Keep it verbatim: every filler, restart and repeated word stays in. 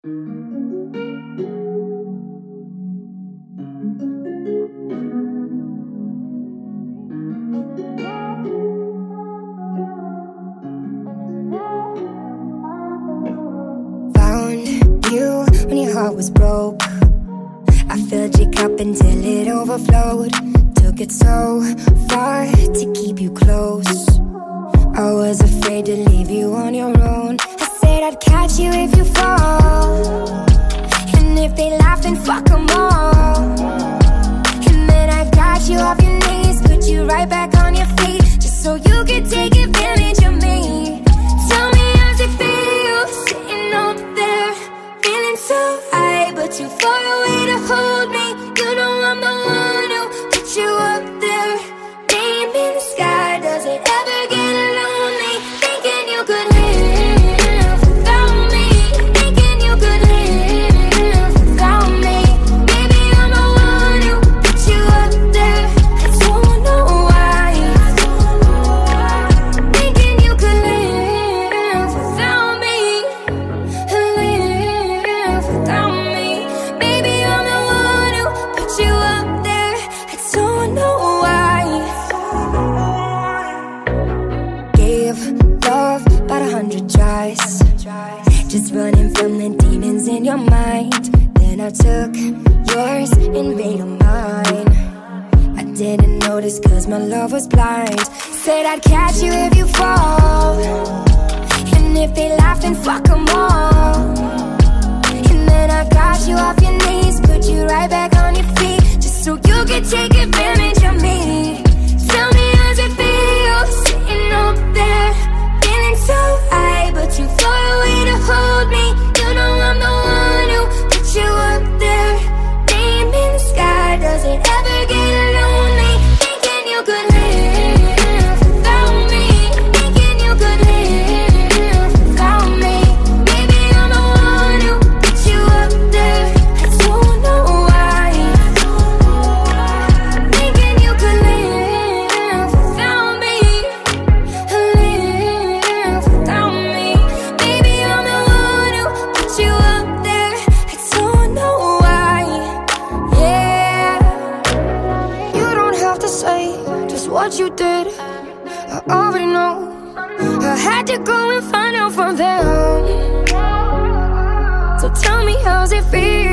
When your heart was broke, I filled your cup until it overflowed. Took it so far to keep you close. I was afraid to leave you on your own. I said I'd catch you if you fall, and if they laugh then fuck them all. And then I got you off your knees, put you right back on your feet, just so you could take advantage of me. Tell me how's it feel, sitting up there, feeling so high, but too far away to hold me. You know I'm the one who put you up there, name in the sky. Does it ever get lonely, thinking you could live without me, thinking you could live without me? Maybe I'm the one who put you up there, I don't know why, thinking you could live without me, live without me. Maybe I'm the one who put you up there, I don't know why. Gave love about a hundred tries, just running from the demons in your mind. Then I took yours and made them mine. I didn't notice cause my love was blind. Said I'd catch you if you fall, and if they laugh then fuck them all. And then I got you off your knees, put you right back on your feet, just so you could take advantage of me. Tell me how's it feel, sitting up there, feeling so high, but too far away to hold me. You know I'm the one who put you up there, name in the sky. Does it ever get lonely, thinking you could live without me, thinking you could live without me? Maybe I'm the one who put you up there, I don't know why, thinking you could live without me, live without me. Maybe I'm the one who put you up there, I don't know why. Yeah, you don't have to say just what you did, I already know. I had to go and find out from them. So tell me how's it feel,